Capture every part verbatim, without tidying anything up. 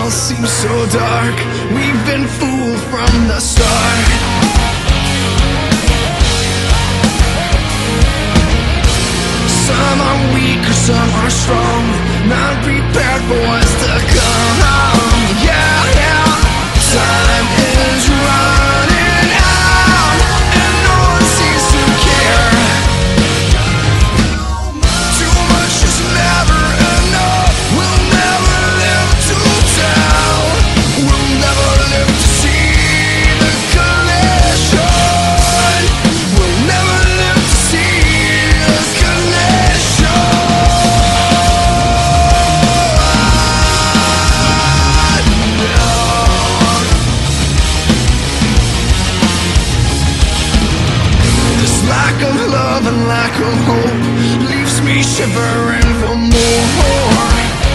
all seems so dark. We've been fooled from the start. Some are weak or some are strong, not prepared for what's to come. Yeah, yeah. Time is running out, and no one seems to care. Too much is never enough. We'll never live to tell. We'll never live to see the collision. We'll never live to see the collision. This lack of love and lack of hope leaves me shivering for more.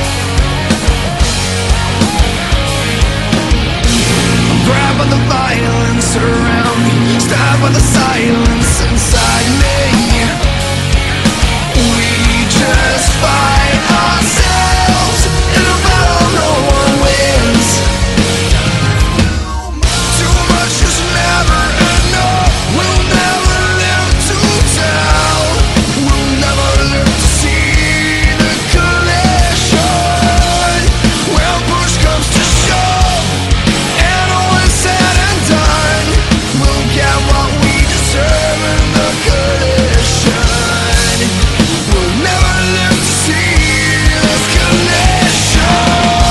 I'm grabbed by the violence around me, stabbed by the silence inside me. We just fight ourselves in a battle no one wins. Too much is never enough. We'll never live to tell. We'll never live to see the collision. When push comes to shove, and all is said and done, we'll get what we deserve in the collision. We'll never live to see this collision.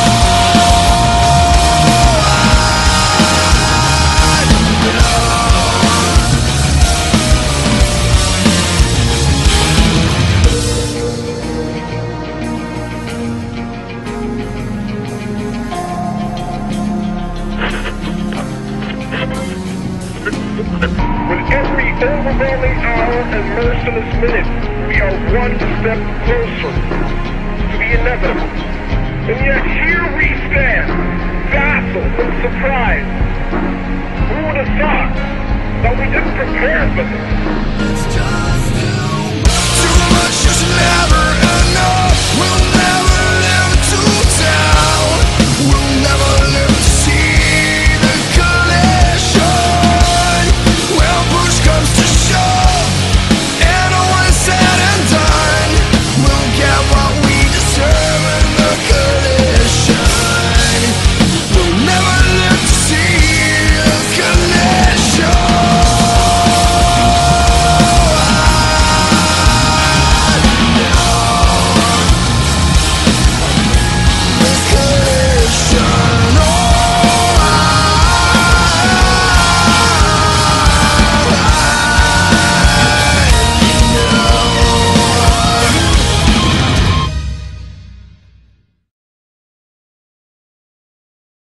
With every overwhelming hour and merciless minute, we are one step closer to the inevitable. And yet here we stand, baffled and surprised. Who would have thought that we didn't prepare for this?